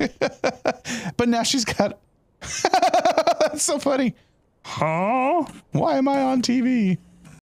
But now she's got... That's so funny. Huh? Why am I on TV?